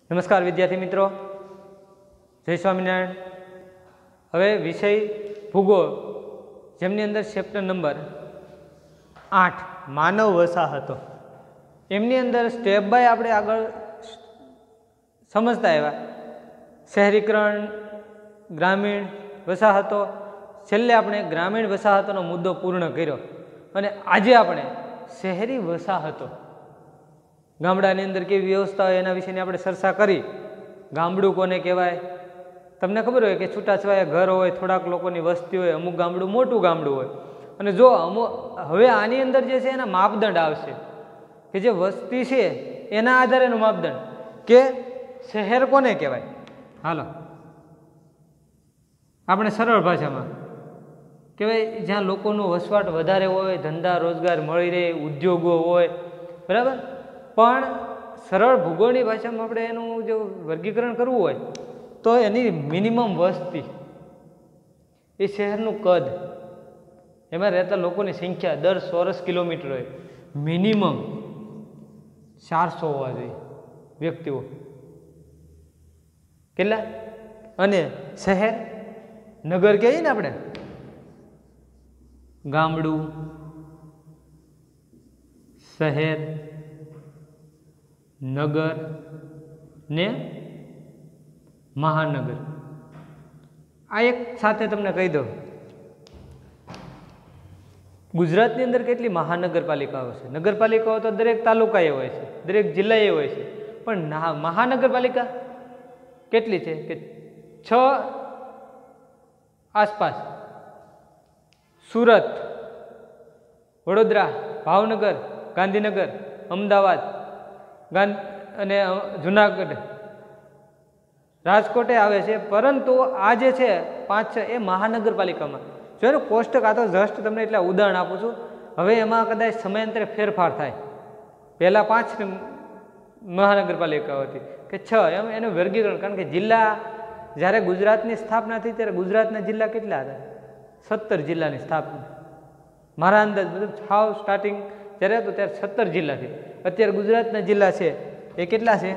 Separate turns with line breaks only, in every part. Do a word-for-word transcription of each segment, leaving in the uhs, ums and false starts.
નમસ્કાર વિદ્યાર્થી મિત્રો, જય સ્વામિનારાયણ। હવે વિષય ભૂગોળ, જેમની અંદર ચેપ્ટર નંબર આઠ માનવ વસાહતો, એમની અંદર સ્ટેપ બાય આપણે આગળ સમજતા આવ્યા। શહેરીકરણ, ગ્રામીણ વસાહતો, છેલ્લે આપણે ગ્રામીણ વસાહતોનો મુદ્દો પૂર્ણ કર્યો અને આજે આપણે શહેરી વસાહતો, ગામડાની અંદર કેવી વ્યવસ્થા હોય એના વિશેની આપણે ચર્ચા કરી। ગામડું કોને કહેવાય? તમને ખબર હોય કે છૂટાછવાયા ઘર હોય, થોડાક લોકોની વસ્તી હોય, અમુક ગામડું મોટું ગામડું હોય। અને જો અમુક હવે આની અંદર જે છે એના માપદંડ આવશે કે જે વસ્તી છે એના આધારેનું માપદંડ કે શહેર કોને કહેવાય। હાલો આપણે સરળ ભાષામાં કહેવાય જ્યાં લોકોનો વસવાટ વધારે હોય, ધંધા રોજગાર મળી રહે, ઉદ્યોગો હોય, બરાબર। પણ સરળ ભૂગોળની ભાષામાં આપણે એનું જો વર્ગીકરણ કરવું હોય તો એની મિનિમમ વસ્તી, એ શહેરનું કદ, એમાં રહેતા લોકોની સંખ્યા દર ચોરસ કિલોમીટર હોય મિનિમમ ચારસો હોવા જોઈએ વ્યક્તિઓ। કેટલા? અને શહેર, નગર કહીએ ને આપણે, ગામડું, શહેર, નગર ને મહાનગર। આ એક સાથે તમને કહી દઉં, ગુજરાતની અંદર કેટલી મહાનગરપાલિકાઓ છે? નગરપાલિકાઓ તો દરેક તાલુકાએ હોય છે, દરેક જિલ્લાએ હોય છે, પણ મહાનગરપાલિકા કેટલી છે? કે છ આસપાસ: સુરત, વડોદરા, ભાવનગર, ગાંધીનગર, અમદાવાદ અને જુનાગઢ, રાજકોટે આવે છે। પરંતુ આ જે છે પાંચ છ એ મહાનગરપાલિકામાં જો એનું કોષ્ટક, આ તો જસ્ટ તમને એટલે ઉદાહરણ આપું છું। હવે એમાં કદાચ સમયાંતરે ફેરફાર થાય। પહેલાં પાંચ મહાનગરપાલિકાઓ હતી કે છ, એમ એનું વર્ગીકરણ, કારણ કે જિલ્લા જ્યારે ગુજરાતની સ્થાપના થઈ ત્યારે ગુજરાતના જિલ્લા કેટલા હતા? સત્તર જિલ્લાની સ્થાપના મારા અંદાજ બધું છાવ સ્ટાર્ટિંગ જ્યારે હતું ત્યારે સત્તર જિલ્લાથી। અત્યારે ગુજરાતના જિલ્લા છે એ કેટલા છે?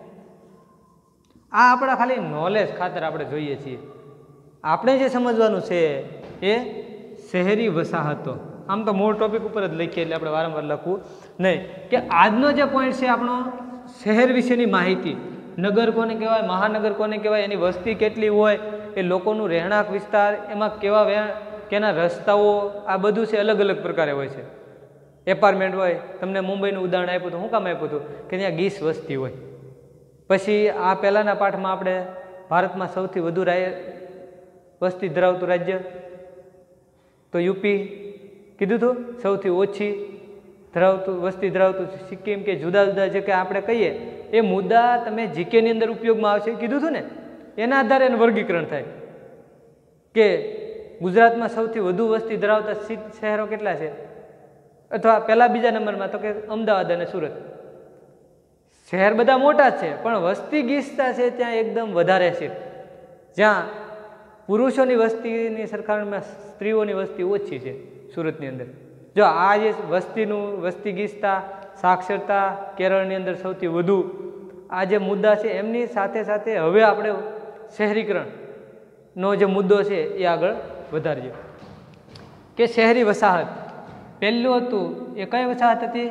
આ આપણા ખાલી નોલેજ ખાતર આપણે જોઈએ છીએ। આપણે જે સમજવાનું છે એ શહેરી વસાહતો, આમ તો મૂળ ટોપિક ઉપર જ લખીએ એટલે આપણે વારંવાર લખવું નહીં, કે આજનો જે પોઈન્ટ છે આપણો શહેર વિશેની માહિતી, નગર કોને કહેવાય, મહાનગર કોને કહેવાય, એની વસ્તી કેટલી હોય, એ લોકોનું રહેણાંક વિસ્તાર, એમાં કેવા કેના રસ્તાઓ, આ બધું છે અલગ અલગ પ્રકારે હોય છે। એપાર્ટમેન્ટ હોય, તમને મુંબઈનું ઉદાહરણ આપ્યું હતું, શું કામ આપ્યું હતું? કે ત્યાં ગીસ વસ્તી હોય। પછી આ પહેલાંના પાઠમાં આપણે ભારતમાં સૌથી વધુ વસ્તી ધરાવતું રાજ્ય તો યુપી કીધું હતું, સૌથી ઓછી ધરાવતું વસ્તી ધરાવતું સિક્કિમ, કે જુદા જુદા જે કે આપણે કહીએ એ મુદ્દા તમે જીકેની અંદર ઉપયોગમાં આવશે કીધું હતું ને, એના આધારે એનું વર્ગીકરણ થાય કે ગુજરાતમાં સૌથી વધુ વસ્તી ધરાવતા શહેરો કેટલા છે, અથવા પહેલા બીજા નંબરમાં તો કે અમદાવાદ અને સુરત। શહેર બધા મોટા છે પણ વસ્તી ગીચતા છે ત્યાં એકદમ વધારે છે, જ્યાં પુરુષોની વસ્તીની સરખામણીમાં સ્ત્રીઓની વસ્તી ઓછી છે સુરતની અંદર। જો આ જે વસ્તીનું વસ્તી ગીચતા, સાક્ષરતા કેરળની અંદર સૌથી વધુ, આ જે મુદ્દા છે એમની સાથે સાથે હવે આપણે શહેરીકરણનો જે મુદ્દો છે એ આગળ વધારીએ કે શહેરી વસાહત પહેલું હતું એ કઈ વસાહત હતી?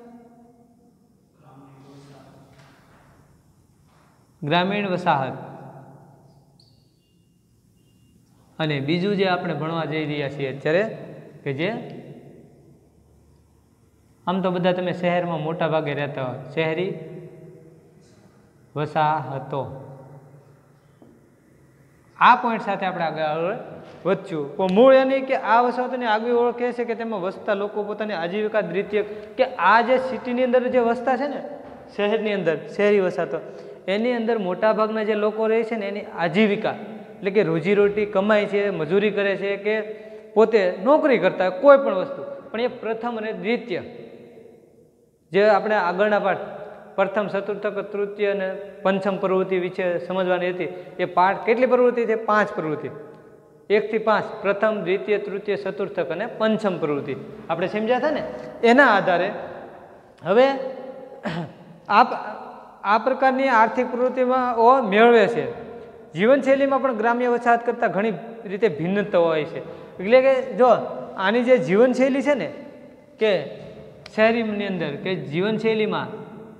ગ્રામીણ વસાહત। અને બીજું જે આપણે ભણવા જઈ રહ્યા છીએ અત્યારે કે જે આમ તો બધા તમે શહેરમાં મોટા ભાગે રહેતા હોય, શહેરી વસાહતો। આ પોઈન્ટ સાથે આપણે આગળ વધશું। પણ મૂળ એની કે આ વસાહતોની આગવી ઓળખ એ છે કે તેમાં વસતા લોકો પોતાની આજીવિકા દ્વિતીય, કે આ જે સિટીની અંદર જે વસતા છે ને, શહેરની અંદર શહેરી વસાહતો, એની અંદર મોટાભાગના જે લોકો રહે છે ને એની આજીવિકા એટલે કે રોજીરોટી કમાય છે, મજૂરી કરે છે, કે પોતે નોકરી કરતા હોય કોઈ પણ વસ્તુ, પણ એ પ્રથમ અને દ્વિતીય જે આપણે આગળના પાઠ પ્રથમ, ચતુર્થક, તૃતીય અને પંચમ પ્રવૃત્તિ વિશે સમજવાની હતી, એ પાઠ કેટલી પ્રવૃત્તિ છે? પાંચ પ્રવૃત્તિ, એકથી પાંચ, પ્રથમ, દ્વિતીય, તૃતીય, ચતુર્થક અને પંચમ પ્રવૃત્તિ આપણે સમજ્યા હતા ને, એના આધારે હવે આપ આ પ્રકારની આર્થિક પ્રવૃત્તિમાં મેળવે છે. જીવનશૈલીમાં પણ ગ્રામ્ય વસાહત કરતાં ઘણી રીતે ભિન્નતા હોય છે. એટલે કે જો આની જે જીવનશૈલી છે ને કે શહેરીની અંદર કે જીવનશૈલીમાં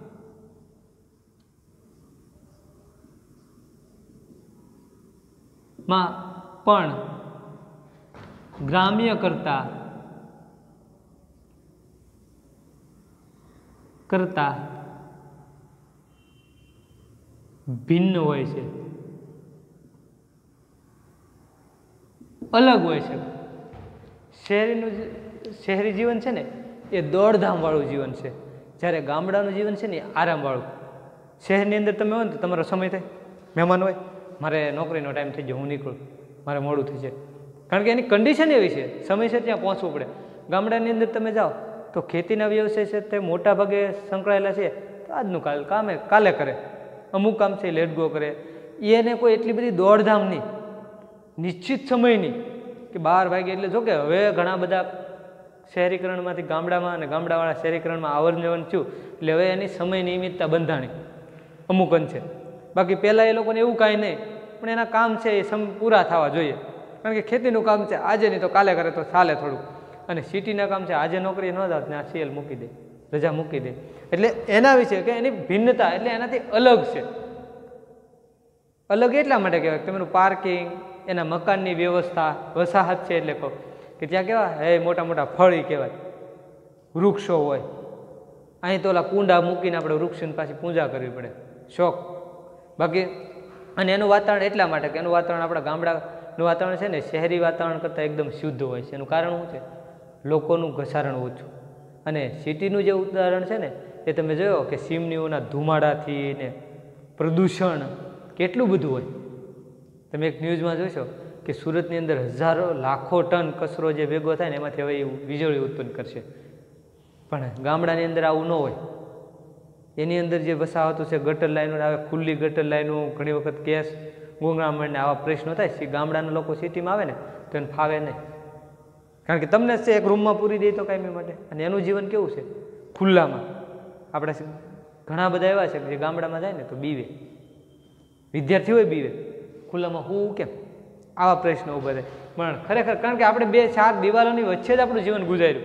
માં પણ ગ્રામ્ય કરતા કરતા ભિન્ન હોય છે, અલગ હોય છે. શહેરીનું શહેરી જીવન છે ને એ દોડધામ વાળું જીવન છે, જ્યારે ગામડાનું જીવન છે ને એ આરામ વાળું. શહેરની અંદર તમે હોય ને તો તમારો સમય થાય, મહેમાન હોય, મારે નોકરીનો ટાઈમ થઈ ગયો, હું નીકળું, મારે મોડું થઈ જાય, કારણ કે એની કન્ડિશન એવી છે, સમયસર ત્યાં પહોંચવું પડે. ગામડાની અંદર તમે જાઓ તો ખેતીના વ્યવસાય છે તે મોટા ભાગે સંકળાયેલા છે, તો આજનું કાલ કામે કાલે કરે, અમુક કામ છે લેટ ગો કરે. એને કોઈ એટલી બધી દોડધામ નહીં, નિશ્ચિત સમયની કે બાર વાગે. એટલે જો કે હવે ઘણા બધા શહેરીકરણમાંથી ગામડામાં અને ગામડાવાળા શહેરીકરણમાં આવર જવન થયું, એટલે હવે એની સમય નિયમિતતા બંધાણી અમુક અંશે. બાકી પહેલાં એ લોકોને એવું કાંઈ નહીં, પણ એના કામ છે એ સમ પૂરા થવા જોઈએ, કારણ કે ખેતીનું કામ છે આજે નહીં તો કાલે કરે તો ચાલે થોડું. અને સિટીના કામ છે આજે નોકરી ન જાત ને આ સીએલ મૂકી દે, રજા મૂકી દે. એટલે એના વિશે કે એની ભિન્નતા એટલે એનાથી અલગ છે. અલગ એટલા માટે કહેવાય કે તમારું પાર્કિંગ, એના મકાનની વ્યવસ્થા, વસાહત છે એટલે કહો કે ત્યાં કેવા હે મોટા મોટા ફળી કહેવાય, વૃક્ષો હોય. અહીં તો ઓલા કુંડા મૂકીને આપણે વૃક્ષોની પાછી પૂજા કરવી પડે, શોખ. બાકી અને એનું વાતાવરણ એટલા માટે કે એનું વાતાવરણ આપણા ગામડાનું વાતાવરણ છે ને શહેરી વાતાવરણ કરતાં એકદમ શુદ્ધ હોય છે. એનું કારણ શું છે? લોકોનું ઘસારણ ઓછું. અને સિટીનું જે ઉદાહરણ છે ને એ તમે જોયો કે ચીમનીઓના ધુમાડાથી ને પ્રદૂષણ કેટલું બધું હોય. તમે એક ન્યૂઝમાં જોશો કે સુરતની અંદર હજારો લાખો ટન કચરો જે ભેગો થાય ને એમાંથી હવે એવું વીજળી ઉત્પન્ન કરશે. પણ ગામડાની અંદર આવું ન હોય. એની અંદર જે વસાહતો છે, ગટર લાઈનો આવે, ખુલ્લી ગટર લાઈનો, ઘણી વખત ગેસ ગુંગળામણને આવા પ્રશ્નો થાય. ગામડાના લોકો સિટીમાં આવે ને તો એને ફાવે નહીં, કારણ કે તમને છે એક રૂમમાં પૂરી દે તો કાયમી માટે. અને એનું જીવન કેવું છે? ખુલ્લામાં. આપણે ઘણા બધા એવા છે કે જે ગામડામાં જાય ને તો બીવે, વિદ્યાર્થી હોય બીવે, ખુલ્લામાં હું કેમ? આવા પ્રશ્નો ઊભા થાય. પણ ખરેખર કારણ કે આપણે બે ચાર દિવાલોની વચ્ચે જ આપણું જીવન ગુજાર્યું.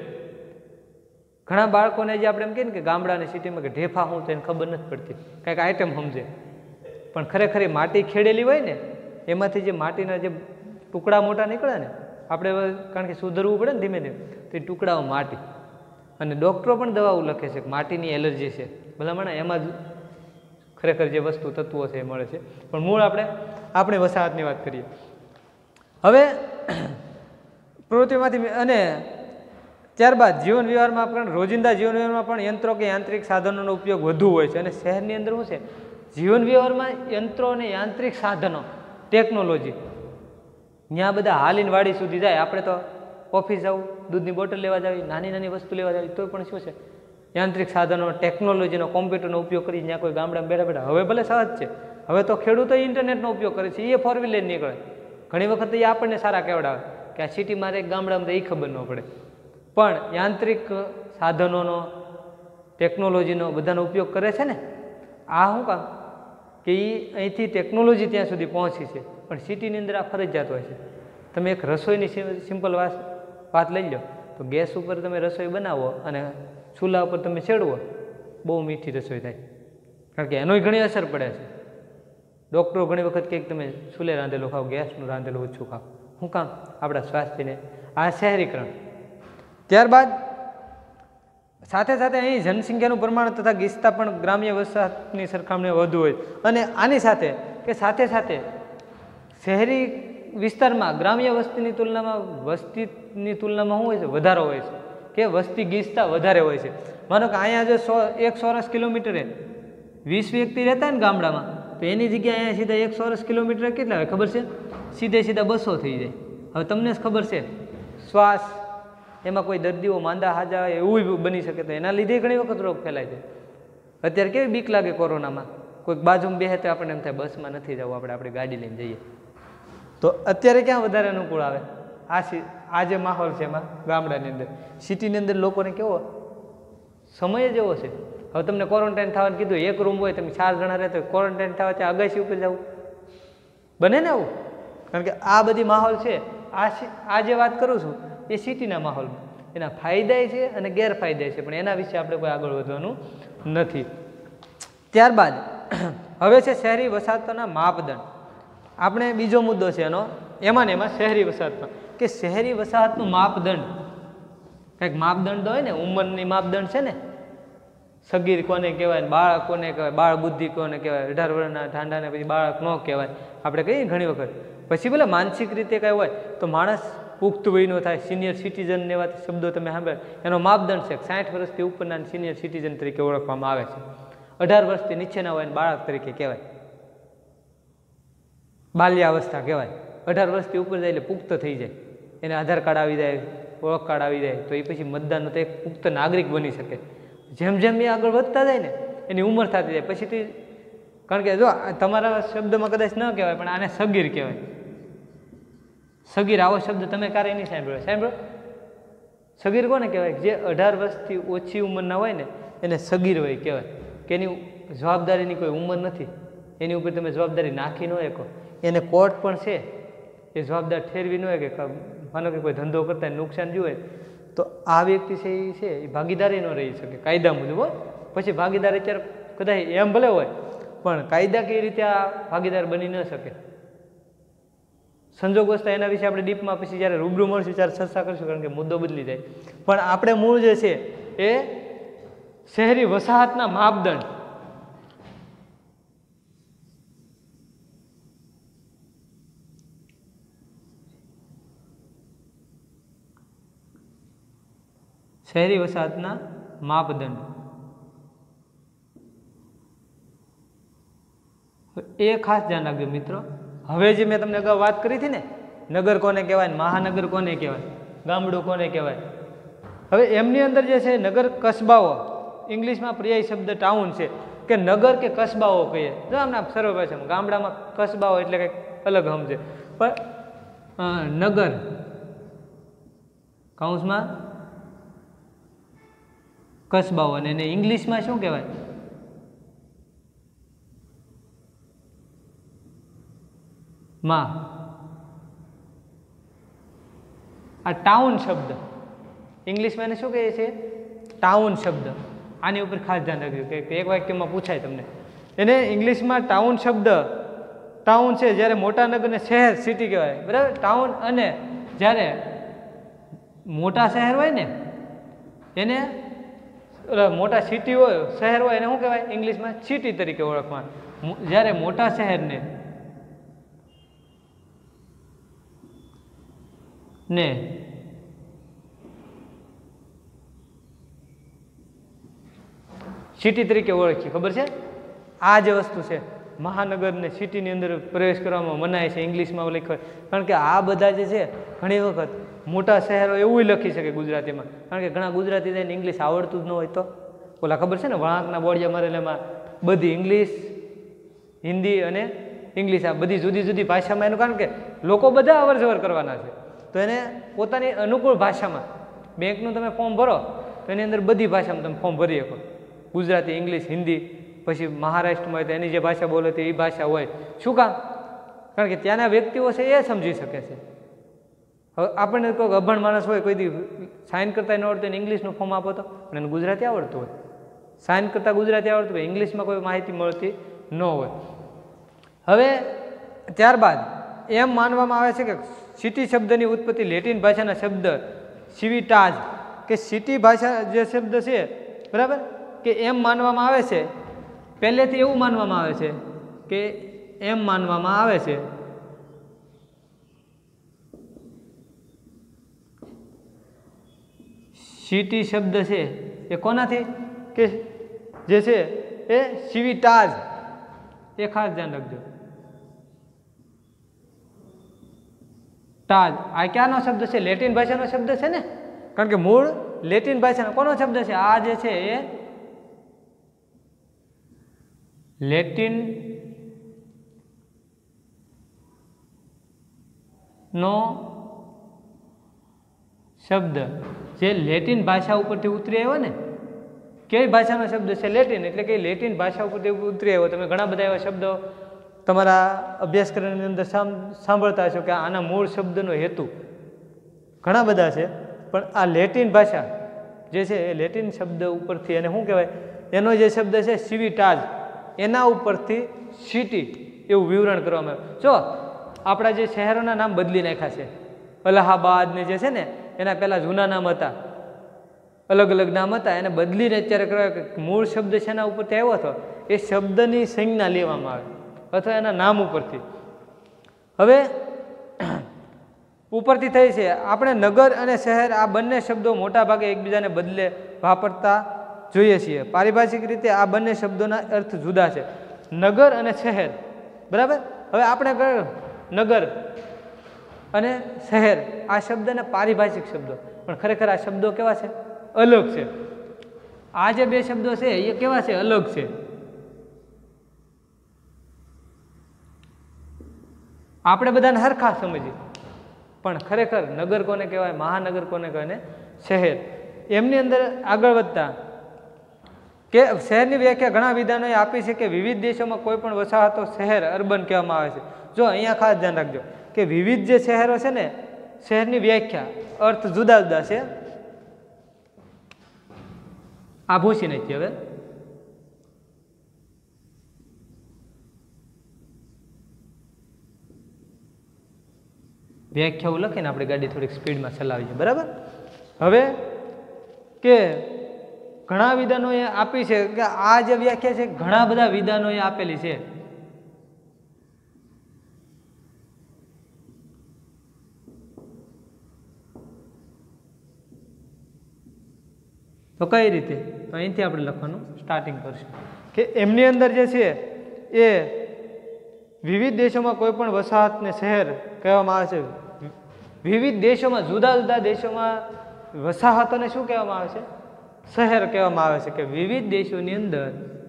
ઘણા બાળકોને જે આપણે એમ કહીએ ને કે ગામડા અને સિટીમાં કે ઢેફા હું તો એને ખબર નથી પડતી, કાંઈક આઈટમ સમજે. પણ ખરેખર એ માટી ખેડેલી હોય ને એમાંથી જે માટીના જે ટુકડા મોટા નીકળે ને, આપણે કારણ કે સુધરવું પડે ને ધીમે ધીમે, તો એ ટુકડાઓ માટી. અને ડૉક્ટરો પણ દવાઓ લખે છે કે માટીની એલર્જી છે, ભલામણ એમાં જ ખરેખર જે વસ્તુ તત્વો છે એ મળે છે. પણ મૂળ આપણે આપણી વસાહતની વાત કરીએ હવે પ્રવૃત્તિમાંથી. અને ત્યારબાદ જીવન વ્યવહારમાં પણ રોજિંદા જીવન વ્યવહારમાં પણ યંત્રો કે યાંત્રિક સાધનોનો ઉપયોગ વધુ હોય છે. અને શહેરની અંદર શું છે? જીવન વ્યવહારમાં યંત્રો અને યાંત્રિક સાધનો, ટેકનોલોજી, ત્યાં બધા હાલીને વાડી સુધી જાય. આપણે તો ઓફિસ જવું, દૂધની બોટલ લેવા જાવી, નાની નાની વસ્તુ લેવા જાવી, તો પણ શું છે? યાંત્રિક સાધનો, ટેકનોલોજીનો, કોમ્પ્યુટરનો ઉપયોગ કરી ત્યાં કોઈ ગામડામાં બેઠા બેઠા. હવે ભલે સહજ છે, હવે તો ખેડૂતો ઇન્ટરનેટનો ઉપયોગ કરે છે, એ ફોર વ્હીલર નીકળે. ઘણી વખત એ આપણને સારા કહેવડાવે કે આ સિટીમાં એક ગામડામાં તો એ ખબર ન પડે. પણ યાંત્રિક સાધનોનો, ટેકનોલોજીનો બધાનો ઉપયોગ કરે છે ને. આ શું કામ? કે એ અહીંથી ટેકનોલોજી ત્યાં સુધી પહોંચી છે, પણ સિટીની અંદર આ ફરજિયાત હોય છે. તમે એક રસોઈની સિમ્પલ વાત વાત લઈ લો તો ગેસ ઉપર તમે રસોઈ બનાવો અને ચૂલા ઉપર તમે છેડવો, બહુ મીઠી રસોઈ થાય, કારણ કે એનોય ઘણી અસર પડે છે. ડૉક્ટરો ઘણી વખત કંઈક તમે ચૂલે રાંધેલું ખાઓ, ગેસનું રાંધેલું ઓછું ખાઓ. શું કામ? આપણા સ્વાસ્થ્યને. આ શહેરીકરણ. ત્યારબાદ સાથે સાથે અહીં જનસંખ્યાનું પ્રમાણ તથા ગીચતા પણ ગ્રામ્ય વસાહતની સરખામણીએ વધુ હોય. અને આની સાથે કે સાથે સાથે શહેરી વિસ્તારમાં ગ્રામ્ય વસ્તીની તુલનામાં વસ્તીની તુલનામાં શું હોય છે? વધારો હોય છે, કે વસ્તી ગીચતા વધારે હોય છે. માનો કે અહીંયા જો સો એક ચોરસ કિલોમીટરે વીસ વ્યક્તિ રહેતા ને ગામડામાં, તો એની જગ્યાએ અહીંયા સીધા એક ચોરસ કિલોમીટર કેટલા હોય ખબર છે? સીધે સીધા બસો થઈ જાય. હવે તમને જ ખબર છે શ્વાસ, એમાં કોઈ દર્દીઓ માંદા હાજા એવું બની શકે, તો એના લીધે ઘણી વખત રોગ ફેલાય છે. અત્યારે કેવી બીક લાગે કોરોનામાં, કોઈક બાજુમાં બેસે તો આપણને એમ થાય બસમાં નથી જવું, આપણે આપણી ગાડી લઈને જઈએ. તો અત્યારે ક્યાં વધારે અનુકૂળ આવે? આ આ જે માહોલ છે એમાં ગામડાની અંદર. સિટીની અંદર લોકોને કેવો સમય જ એવો છે, હવે તમને ક્વોરન્ટાઇન થવાનું કીધું, એક રૂમ હોય, તમે ચાર જણા રહેતા હોય, ક્વોરન્ટાઇન થવા ત્યાં અગાસી ઉપર જવું બને ને આવું? કારણ કે આ બધી માહોલ છે, આ આ જે વાત કરું છું એ સિટીના માહોલમાં, એના ફાયદાય છે અને ગેરફાયદાય છે, પણ એના વિશે આપણે કોઈ આગળ વધવાનું નથી. ત્યારબાદ હવે છે શહેરી વસાહતોના માપદંડ. આપણે બીજો મુદ્દો છે એનો, એમાં ને એમાં શહેરી વસાહતમાં, કે શહેરી વસાહતનું માપદંડ, કંઈક માપદંડ હોય ને, ઉંમરની માપદંડ છે ને, સગીર કોને કહેવાય, બાળક કોને કહેવાય, બાળ બુદ્ધિ કોને કહેવાય, અઢાર વર્ષના ઠાંડાને પછી બાળક ન કહેવાય, આપણે કહીએ ઘણી વખત. પછી ભલે માનસિક રીતે કાંઈ હોય તો માણસ પુખ્ત વયનો થાય, સિનિયર સિટીઝન એવા શબ્દો તમે સાંભળે, એનો માપદંડ છે સાઠ વર્ષથી ઉપરના સિનિયર સિટીઝન તરીકે ઓળખવામાં આવે છે. અઢાર વર્ષથી નીચેના હોય બાળક તરીકે કહેવાય, બાલ્યાવસ્થા કહેવાય. અઢાર વર્ષથી ઉપર જાય એટલે પુખ્ત થઈ જાય, એને આધાર કાર્ડ આવી જાય, ઓળખ કાર્ડ આવી જાય, તો એ પછી મતદાનનો તો એક પુખ્ત નાગરિક બની શકે. જેમ જેમ એ આગળ વધતા જાય ને એની ઉંમર થતી જાય પછીથી, કારણ કે જો તમારા શબ્દમાં કદાચ ન કહેવાય પણ આને સગીર કહેવાય. સગીર આવો શબ્દ તમે ક્યારેય નહીં સાંભળ્યો? સાંભળો, સગીર કોને કહેવાય? જે અઢાર વર્ષથી ઓછી ઉંમરના હોય ને એને સગીર હોય કહેવાય, કે એની જવાબદારીની કોઈ ઉંમર નથી, એની ઉપર તમે જવાબદારી નાખી ન શકો. એને કોર્ટ પણ છે એ જવાબદાર ઠેરવી ન હોય, કે માનો કે કોઈ ધંધો કરતા નુકસાન જોઈએ તો આ વ્યક્તિ છે એ છે એ ભાગીદારી ન રહી શકે કાયદા મુજબ. પછી ભાગીદાર અત્યારે કદાચ એમ ભલે હોય પણ કાયદાકીય રીતે આ ભાગીદાર બની ન શકે. સંજોગવશતા એના વિશે આપણે ડીપમાં પછી જ્યારે રૂબરૂ મળશું ત્યારે ચર્ચા કરીશું, કારણ કે મુદ્દો બદલી જાય. પણ આપણે મૂળ જે છે એ શહેરી વસાહતના માપદંડ. શહેરી વસાહતના માપદંડ એ ખાસ ધ્યાન રાખજો મિત્રો. હવે જે મેં તમને અગાઉ વાત કરી હતી ને, નગર કોને કહેવાય, મહાનગર કોને કહેવાય, ગામડું કોને કહેવાય, હવે એમની અંદર જે છે નગર કસ્બાઓ, ઇંગ્લિશમાં પર્યાય શબ્દ ટાઉન છે, કે નગર કે કસ્બાઓ કહીએ. જો આમના સરળ ભાષામાં ગામડામાં કસ્બાઓ એટલે કંઈક અલગ સમજે, પણ નગર કૌંસમાં કસ્બાઓ, અને એને ઇંગ્લિશમાં શું કહેવાય? માં. આ ટાઉન શબ્દ ઇંગ્લિશમાં એને શું કહે છે? ટાઉન શબ્દ. આની ઉપર ખાસ ધ્યાન રાખજો કે એક વાક્યમાં પૂછાય તમને. એને ઇંગ્લિશમાં ટાઉન શબ્દ, ટાઉન છે જ્યારે મોટા નગરને શહેર સિટી કહેવાય, બરાબર? ટાઉન. અને જ્યારે મોટા શહેર હોય ને એને, મોટા સિટી હોય, શહેર હોય, એને શું કહેવાય? ઇંગ્લિશમાં સિટી તરીકે ઓળખવા. જ્યારે મોટા શહેરને ને સિટી તરીકે ઓળખી, ખબર છે? આ જે વસ્તુ છે મહાનગરને સિટીની અંદર પ્રવેશ કરવામાં મનાય છે, ઇંગ્લિશમાં લખ્યું. કારણ કે આ બધા જે છે ઘણી વખત મોટા શહેરો એવું લખી શકે ગુજરાતીમાં, કારણ કે ઘણા ગુજરાતી થઈને ઇંગ્લિશ આવડતું જ ન હોય તો ઓલા ખબર છે ને વળાંકના બોડિયા મારેલામાં બધી ઇંગ્લિશ, હિન્દી અને ઇંગ્લિશ આ બધી જુદી જુદી ભાષામાં એનું, કારણ કે લોકો બધા અવર જવર કરવાના છે તો એને પોતાની અનુકૂળ ભાષામાં, બેંકનું તમે ફોર્મ ભરો તો એની અંદર બધી ભાષામાં તમે ફોર્મ ભરી શકો, ગુજરાતી, ઇંગ્લિશ, હિન્દી, પછી મહારાષ્ટ્રમાં હોય તો એની જે ભાષા બોલે તે એ ભાષા હોય. શું કામ? કારણ કે ત્યાંના વ્યક્તિઓ છે એ સમજી શકે છે. હવે આપણને કોઈ અભણ માણસ હોય, કોઈ દી સાઇન કરતા ન આવડતું એને ઇંગ્લિશનું ફોર્મ આપો તો, અને એને ગુજરાતી આવડતું હોય, સાઇન કરતાં ગુજરાતી આવડતું હોય, ઇંગ્લિશમાં કોઈ માહિતી મળતી ન હોય. હવે ત્યારબાદ એમ માનવામાં આવે છે કે સિટી શબ્દની ઉત્પત્તિ લેટિન ભાષાના શબ્દ સિવિટાઝ, કે સિટી ભાષા જે શબ્દ છે, બરાબર, કે એમ માનવામાં આવે છે, પહેલેથી એવું માનવામાં આવે છે કે એમ માનવામાં આવે છે સિટી શબ્દ છે એ કોનાથી, કે જે છે એ સિવિટાઝ, એ ખાસ ધ્યાન રાખજો. ટાજ આ ક્યાંનો શબ્દ છે? લેટિન ભાષાનો શબ્દ છે ને, કારણ કે મૂળ લેટિન ભાષાનો કોનો શબ્દ છે? આ જે છે એ લેટિન નો શબ્દ, જે લેટિન ભાષા ઉપરથી ઉતરી આવ્યો ને, કઈ ભાષાનો શબ્દ છે? લેટિન. એટલે કે લેટિન ભાષા ઉપરથી ઉતરી આવ્યો. તમે ઘણા બધા એવા શબ્દો તમારા અભ્યાસક્રમની અંદર સાંભળતા હશો કે આના મૂળ શબ્દનો હેતુ ઘણા બધા છે, પણ આ લેટિન ભાષા જે છે એ લેટિન શબ્દ ઉપરથી એને શું કહેવાય, એનો જે શબ્દ છે સિવિટાજ, એના ઉપરથી સિટી એવું વિવરણ કરવામાં આવ્યું. જો આપણા જે શહેરોના નામ બદલી નાખ્યા છે, અલ્હાબાદ ને જે છે ને એના પહેલાં જૂના નામ હતા, અલગ અલગ નામ હતા, એને બદલીને અત્યારે કહેવાય કે મૂળ શબ્દ શેના ઉપરથી આવ્યો હતો એ શબ્દની સંજ્ઞા લેવામાં આવે અથવા એના નામ ઉપરથી. હવે ઉપરથી થઈ છે આપણે નગર અને શહેર આ બંને શબ્દો મોટા ભાગે એકબીજાને બદલે વાપરતા જોઈએ છીએ. પારિભાષિક રીતે આ બંને શબ્દોના અર્થ જુદા છે, નગર અને શહેર. બરાબર. હવે આપણે નગર અને શહેર આ શબ્દને પારિભાષિક શબ્દો, પણ ખરેખર આ શબ્દો કેવા છે? અલગ છે. આ જે બે શબ્દો છે એ કેવા છે? અલગ છે. આપણે બધાને હરખા સમજીએ, પણ ખરેખર નગર કોને કહેવાય, મહાનગર કોને કહેવાય, શહેર. એમની અંદર આગળ વધતા કે શહેરની વ્યાખ્યા ઘણા વિધાનોએ આપી છે કે વિવિધ દેશોમાં કોઈ પણ વસાહતો શહેર અર્બન કહેવામાં આવે છે. જો અહીંયા ખાસ ધ્યાન રાખજો કે વિવિધ જે શહેરો છે ને શહેરની વ્યાખ્યા અર્થ જુદા જુદા છે. આ ભૂસી નથી. હવે વ્યાખ્યાઓ લખીને આપણે ગાડી થોડીક સ્પીડમાં ચલાવીએ. બરાબર. હવે કે ઘણા વિધાનોએ આપી છે કે આ જે વ્યાખ્યા છે ઘણા બધા વિધાનોએ આપેલી છે. તો કઈ રીતે? તો અહીંથી આપણે લખવાનું સ્ટાર્ટિંગ કરશું કે એમની અંદર જે છે એ વિવિધ દેશોમાં કોઈ પણ વસાહતને શહેર કહેવામાં આવે છે. વિવિધ દેશોમાં, જુદા જુદા દેશોમાં વસાહતોને શું કહેવામાં આવે છે? શહેર કહેવામાં આવે છે. કે વિવિધ દેશોની અંદર,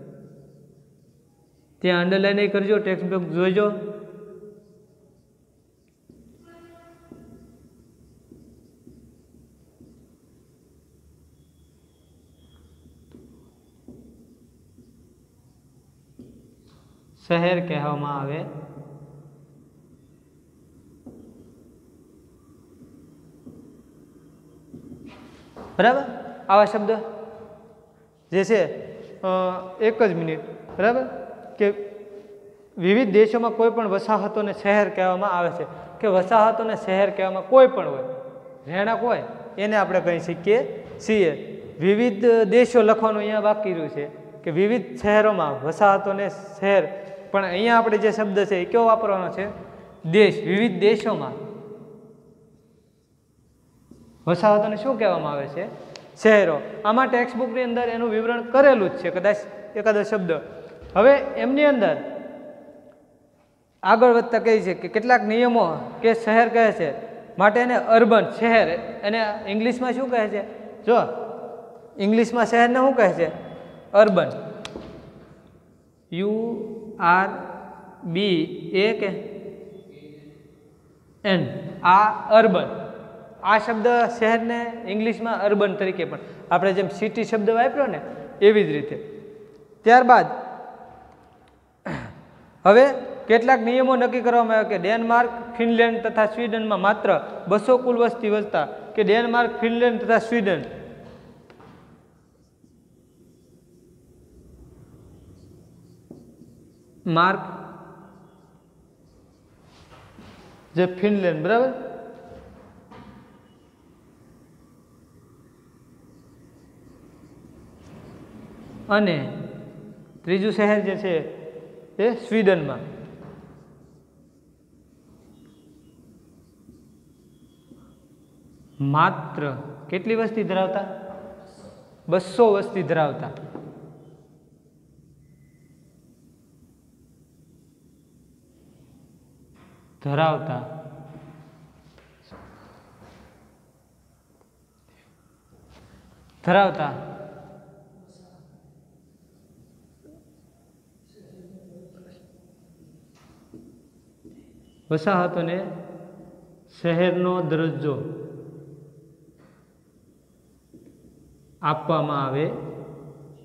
ત્યાં અંડરલાઈન કરજો, ટેક્સ્ટ બુક જોઈજો. શહેર કહેવામાં આવે બરાબર. આવા શબ્દ જે છે એક જ મિનિટ. બરાબર. કે વિવિધ દેશોમાં કોઈ પણ વસાહતોને શહેર કહેવામાં આવે છે. કે વસાહતોને શહેર કહેવામાં કોઈ પણ હોય, રહેણાંક હોય, એને આપણે કહી શકીએ છીએ. વિવિધ દેશો લખવાનું અહીંયા બાકી રહ્યું છે કે વિવિધ શહેરોમાં વસાહતોને શહેર, પણ અહીંયા આપણે જે શબ્દ છે એ કેવો વાપરવાનો છે? દેશ. વિવિધ દેશોમાં વસાહતોને શું કહેવામાં આવે છે? શહેરો. આમાં ટેક્સ્ટ બુકની અંદર એનું વિવરણ કરેલું જ છે, કદાચ એકાદો શબ્દ. હવે એમની અંદર આગળ વધતા કહે છે કે કેટલાક નિયમો કે શહેર કહે છે માટે એને અર્બન શહેર, એને ઇંગ્લિશમાં શું કહે છે? જો ઇંગ્લિશમાં શહેરને શું કહે છે? Urban. U R B A K N, આ અર્બન. આ શબ્દ શહેરને ઇંગ્લિશમાં અર્બન તરીકે પણ આપણે જેમ સિટી શબ્દ વાપર્યો ને એવી જ રીતે. ત્યારબાદ હવે કેટલાક નિયમો નક્કી કરવામાં આવ્યા કે ડેનમાર્ક, ફિનલેન્ડ તથા સ્વીડનમાં માત્ર બસો કુલ વસ્તી વસતા, કે ડેનમાર્ક, ફિનલેન્ડ તથા સ્વીડન માર્ક જે ફિનલેન્ડ. બરાબર. અને ત્રીજું શહેર જે છે એ સ્વીડનમાં માત્ર કેટલી વસ્તી ધરાવતા? બસો વસ્તી ધરાવતા. ધરાવતા ધરાવતા વસાહતોને શહેરનો દરજ્જો આપવામાં આવે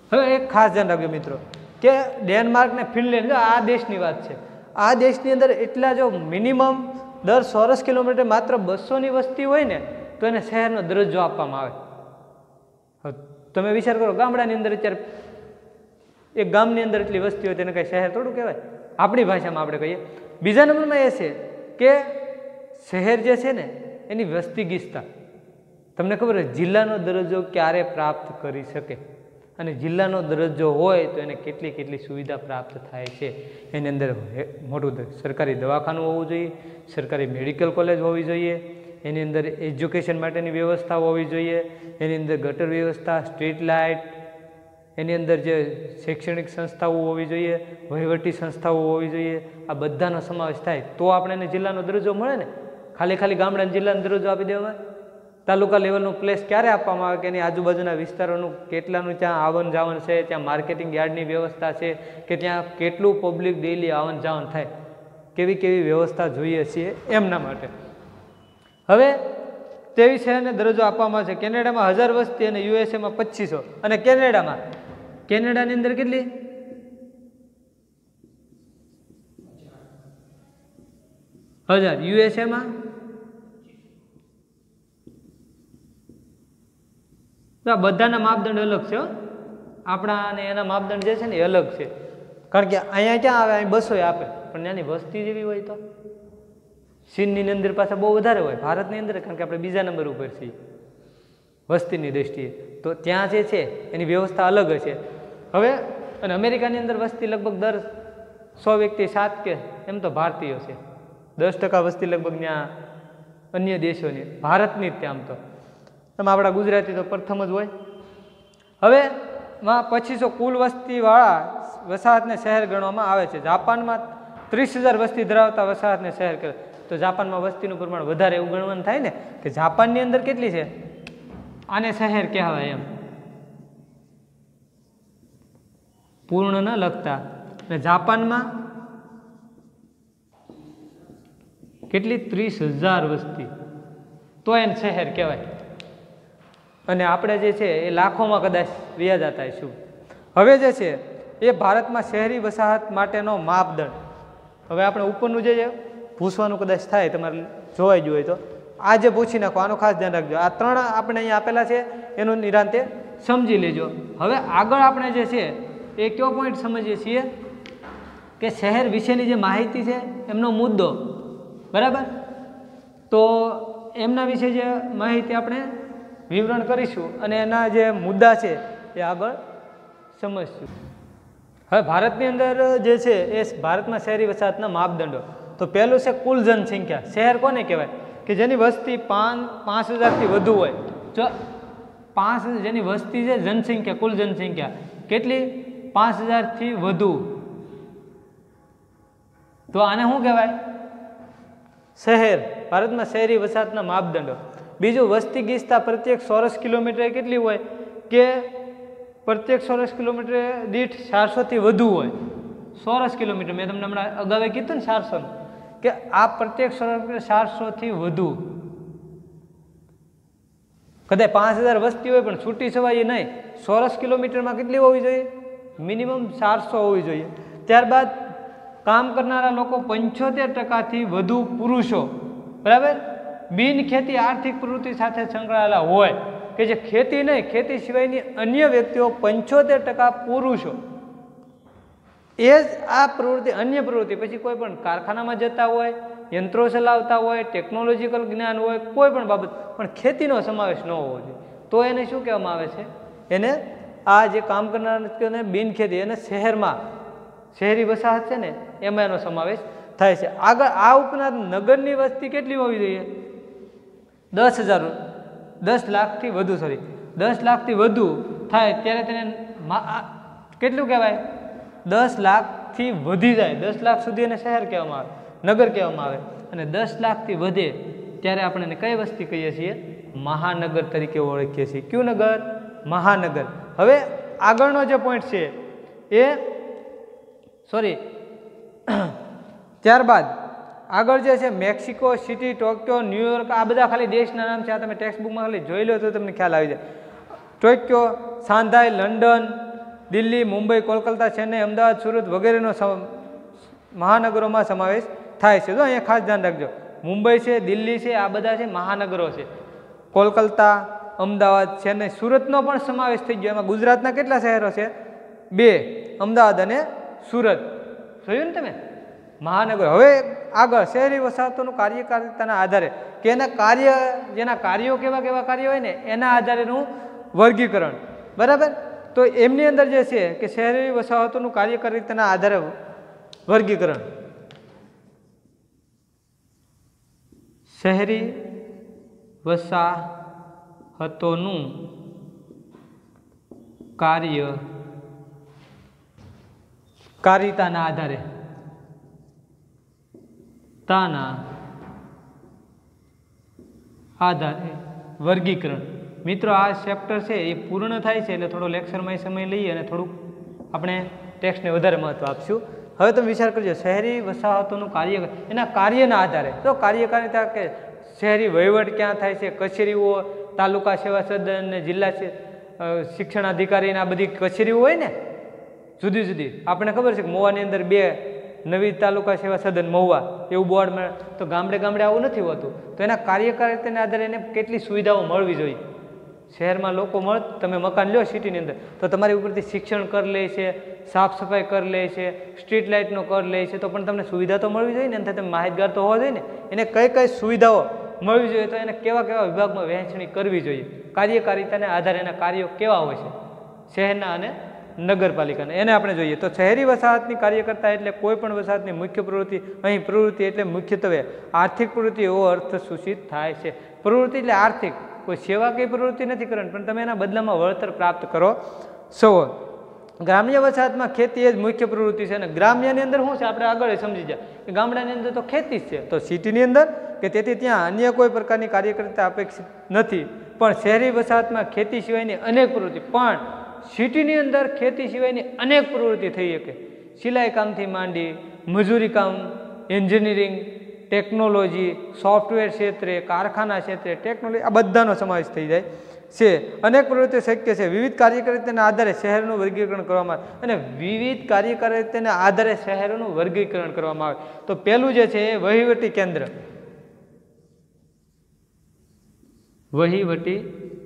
હવે એક ખાસ ધ્યાન રાખજો મિત્રો કે ડેનમાર્ક ને ફિનલેન્ડ, આ દેશની વાત છે, આ દેશની અંદર એટલા જો મિનિમમ દર ચોરસ કિલોમીટર માત્ર બસોની વસ્તી હોય ને તો એને શહેરનો દરજ્જો આપવામાં આવે. તમે વિચાર કરો, ગામડાની અંદર અત્યારે એક ગામની અંદર એટલી વસ્તી હોય તેને કઈ શહેર થોડું કહેવાય, આપણી ભાષામાં આપણે કહીએ. બીજા નંબરમાં એ છે કે શહેર જે છે ને એની વસ્તી ગીચતા, તમને ખબર છે જિલ્લાનો દરજ્જો ક્યારે પ્રાપ્ત કરી શકે, અને જિલ્લાનો દરજ્જો હોય તો એને કેટલી કેટલી સુવિધા પ્રાપ્ત થાય છે. એની અંદર મોટું સરકારી દવાખાનું હોવું જોઈએ, સરકારી મેડિકલ કોલેજ હોવી જોઈએ, એની અંદર એજ્યુકેશન માટેની વ્યવસ્થા હોવી જોઈએ, એની અંદર ગટર વ્યવસ્થા, સ્ટ્રીટ લાઇટ, એની અંદર જે શૈક્ષણિક સંસ્થાઓ હોવી જોઈએ, વહીવટી સંસ્થાઓ હોવી જોઈએ. આ બધાનો સમાવેશ થાય તો આપણે એને જિલ્લાનો દરજ્જો મળે ને. ખાલી ખાલી ગામડાને જિલ્લાનો દરજ્જો આપી દેવામાં, તાલુકા લેવલનું પ્લેસ ક્યારે આપવામાં આવે કે એની આજુબાજુના વિસ્તારોનું કેટલાનું ત્યાં આવન જાવન છે, ત્યાં માર્કેટિંગ યાર્ડની વ્યવસ્થા છે કે ત્યાં કેટલું પબ્લિક ડેઇલી આવન જાવન થાય, કેવી કેવી વ્યવસ્થા જોઈએ છીએ એમના માટે. હવે તેવી શહેરને દરજ્જો આપવામાં આવે છે. કેનેડામાં હજાર વસ્તી અને યુએસએમાં પચીસો, અને કેનેડામાં કેનેડાની અંદર કેટલી હજાર, યુએસએમાં બધાના માપદંડ અલગ છે. આપણા અને એના માપદંડ જે છે ને એ અલગ છે, કારણ કે અહીંયા ક્યાં આવે, અહીં બસો આપે, પણ ત્યાંની વસ્તી જેવી હોય તો ચીનની અંદર પાછા બહુ વધારે હોય, ભારતની અંદર કારણ કે આપણે બીજા નંબર ઉપર છીએ વસ્તીની દ્રષ્ટિએ, તો ત્યાં જે છે એની વ્યવસ્થા અલગ હશે. હવે અને અમેરિકાની અંદર વસ્તી લગભગ દર સો વ્યક્તિ સાત કે એમ તો ભારતીયો છે, દસ ટકા વસ્તી લગભગ ત્યાં અન્ય દેશોની, ભારતની જ ત્યાં આમ તો એમાં આપણા ગુજરાતી તો પ્રથમ જ હોય. હવે માં પચીસો કુલ વસ્તીવાળા વસાહતને શહેર ગણવામાં આવે છે. જાપાનમાં ત્રીસ હજાર વસ્તી ધરાવતા વસાહતને શહેર કરે, તો જાપાનમાં વસ્તીનું પ્રમાણ વધારે એવું ગણવાનું થાય ને કે જાપાનની અંદર કેટલી છે, આને શહેર કહેવાય એમ, પૂર્ણ ન લખતા. અને જાપાનમાં કેટલી ત્રીસ હજાર વસ્તી, તો એને શહેર કહેવાય. અને આપણે જે છે એ લાખોમાં કદાચ વ્યા જતા શું. હવે જે છે એ ભારતમાં શહેરી વસાહત માટેનો માપદંડ, હવે આપણે ઉપરનું જે પૂછવાનું કદાચ થાય તમારે જોવાઈ ગયું હોય તો આ જે પૂછી નાખો, આનું ખાસ ધ્યાન રાખજો. આ ત્રણ આપણે અહીંયા આપેલા છે એનું નિરાંતે સમજી લેજો. હવે આગળ આપણે જે છે એ કયો પોઈન્ટ સમજીએ છીએ કે શહેર વિશેની જે માહિતી છે એમનો મુદ્દો, બરાબર, તો એમના વિશે જે માહિતી આપણે વિવરણ કરીશું અને એના જે મુદ્દા છે એ આગળ સમજશું. હવે ભારતની અંદર જે છે એ ભારતમાં શહેરી વસાહતના માપદંડો, તો પહેલું છે કુલ જનસંખ્યા. શહેર કોને કહેવાય કે જેની વસ્તી પાંચ પાંચ હજારથી વધુ હોય. જો પાંચ જેની વસ્તી છે, જનસંખ્યા, કુલ જનસંખ્યા કેટલી, પાંચ હજારથી વધુ, તો આને શું કહેવાય, શહેર. ભારતમાં શહેરી વસાહતના માપદંડો. બીજું વસ્તી ગીચતા પ્રત્યેક ચોરસ કિલોમીટરે કેટલી હોય કે પ્રત્યેક ચોરસ કિલોમીટર દીઠ ચારસોથી વધુ હોય. ચોરસ કિલોમીટર મેં તમને હમણાં અગાઉ કીધું ને ચારસો, કે આ પ્રત્યેક ચોરસ કિલોમીટર ચારસોથી વધુ. કદાચ પાંચ હજાર વસ્તી હોય પણ છૂટી છવાય નહીં, ચોરસ કિલોમીટરમાં કેટલી હોવી જોઈએ, મિનિમમ ચારસો હોવી જોઈએ. ત્યારબાદ કામ કરનારા લોકો પંચોતેર ટકાથી વધુ પુરુષો, બરાબર, બિન ખેતી આર્થિક પ્રવૃત્તિ સાથે સંકળાયેલા હોય, કે જે ખેતી નહીં, ખેતી સિવાયની અન્ય વ્યક્તિઓ પંચોતેર ટકા પુરુષો. એ જ આ પ્રવૃત્તિ, અન્ય પ્રવૃત્તિ પછી કોઈ પણ કારખાનામાં જતા હોય, યંત્રો ચલાવતા હોય, ટેકનોલોજીકલ જ્ઞાન હોય, કોઈ પણ બાબત, પણ ખેતીનો સમાવેશ ન હોવો જોઈએ. તો એને શું કહેવામાં આવે છે, એને આ જે કામ કરનાર બિન ખેતી એને શહેરમાં, શહેરી વસાહત છે ને એમાં એનો સમાવેશ થાય છે. આગળ આ ઉપરાંત નગરની વસ્તી કેટલી હોવી જોઈએ, દસ હજાર દસ લાખથી વધુ, સોરી દસ લાખથી વધુ થાય ત્યારે તેને કેટલું કહેવાય, દસ લાખથી વધી જાય, દસ લાખ સુધી એને શહેર કહેવામાં આવે, નગર કહેવામાં આવે. અને દસ લાખથી વધે ત્યારે આપણે એને કઈ વસ્તી કહીએ છીએ, મહાનગર તરીકે ઓળખીએ છીએ. કયું નગર, મહાનગર. હવે આગળનો જે પોઈન્ટ છે એ સોરી ત્યારબાદ આગળ જે છે મેક્સિકો સિટી, ટોક્યો, ન્યુયોર્ક, આ બધા ખાલી દેશના નામ છે. આ તમે ટેક્સ્ટ બુકમાં ખાલી જોઈ લો તો તમને ખ્યાલ આવી જાય. Tokyo, Shanghai, London, Delhi, Mumbai, Kolkata, Chennai, Ahmedabad, Surat વગેરેનો મહાનગરોમાં સમાવેશ થાય છે. જો અહીંયા ખાસ ધ્યાન રાખજો, મુંબઈ છે, દિલ્હી છે, આ બધા છે મહાનગરો છે. કોલકાતા, અમદાવાદ, ચેન્નઈ, સુરતનો પણ સમાવેશ થઈ ગયો. એમાં ગુજરાતના કેટલા શહેરો છે? બે, અમદાવાદ અને સુરત. જોયું ને તમે મહાનગર. હવે આગળ શહેરી વસાહતોનું કાર્યકારિતાના આધારે કે એના કાર્ય જેના કાર્યો કેવા કેવા કાર્યો હોય ને એના આધારેનું વર્ગીકરણ. બરાબર. તો એમની અંદર જે છે કે શહેરી વસાહતોનું કાર્યકારિતાના આધારે વર્ગીકરણ. શહેરી વસાહતોનું કાર્ય કારિતાના આધારે તાના આધારે વર્ગીકરણ. મિત્રો આ ચેપ્ટર છે એ પૂર્ણ થાય છે એટલે થોડો લેક્ચરમાં સમય લઈએ અને થોડુંક આપણે ટેક્સ્ટને વધારે મહત્વ આપશું. હવે તમે વિચાર કરજો, શહેરી વસાહતોનું કાર્ય એના કાર્યના આધારે. તો કાર્યકારિતા કે શહેરી વહીવટ ક્યાં થાય છે? કચેરીઓ, તાલુકા સેવા સદન ને જિલ્લા શિક્ષણ અધિકારીને આ બધી કચેરીઓ હોય ને જુદી જુદી. આપણે ખબર છે કે મહુવાની અંદર બે નવી તાલુકા સેવા સદન મહુવા એવું બોર્ડમાં, તો ગામડે ગામડે આવું નથી હોતું. તો એના કાર્યકારિતાના આધારે એને કેટલી સુવિધાઓ મળવી જોઈએ. શહેરમાં લોકો મળ તમે મકાન લો સિટીની અંદર તો તમારી ઉપરથી શિક્ષણ કર લે છે, સાફ સફાઈ કર લે છે, સ્ટ્રીટ લાઇટનો કર લે છે, તો પણ તમને સુવિધા તો મળવી જોઈએ ને. એનાથી તમે માહિતગાર તો હોવા જોઈએ ને. એને કઈ કઈ સુવિધાઓ મળવી જોઈએ, તો એને કેવા કેવા વિભાગમાં વહેંચણી કરવી જોઈએ. કાર્યકારિતાને આધારે એના કાર્યો કેવા હોય છે શહેરના અને નગરપાલિકાને, એને આપણે જોઈએ. તો શહેરી વસાહતની કાર્યકર્તા એટલે કોઈ પણ વસાહતની મુખ્ય પ્રવૃત્તિ. અહીં પ્રવૃત્તિ એટલે મુખ્યત્વે આર્થિક પ્રવૃત્તિ એવો અર્થ સૂચિત થાય છે. પ્રવૃત્તિ એટલે આર્થિક, કોઈ સેવા કઈ પ્રવૃત્તિ નથી કરવાની, પણ તમે એના બદલામાં વળતર પ્રાપ્ત કરો છો. ગ્રામ્ય વસાહતમાં ખેતી એ જ મુખ્ય પ્રવૃત્તિ છે. અને ગ્રામ્યની અંદર શું છે આપણે આગળ સમજી જાય કે ગામડાની અંદર તો ખેતી જ છે. તો સિટીની અંદર કે તેથી ત્યાં અન્ય કોઈ પ્રકારની કાર્યકર્તા અપેક્ષિત નથી. પણ શહેરી વસાહતમાં ખેતી સિવાયની અનેક પ્રવૃત્તિ, પણ સિટીની અંદર ખેતી સિવાયની અનેક પ્રવૃત્તિ થઈ શકે. સિલાઈ કામથી માંડી મજૂરી કામ, એન્જિનિયરિંગ, ટેકનોલોજી, સોફ્ટવેર ક્ષેત્રે, કારખાના ક્ષેત્રે ટેકનોલોજી, આ બધાનો સમાવેશ થઈ જાય છે. અનેક પ્રવૃત્તિ શક્ય છે. વિવિધ કાર્યકારિતાના આધારે શહેરનું વર્ગીકરણ કરવામાં આવે. અને વિવિધ કાર્યકારિતાના આધારે શહેરોનું વર્ગીકરણ કરવામાં આવે. તો પહેલું જે છે એ વહીવટી કેન્દ્ર. વહીવટી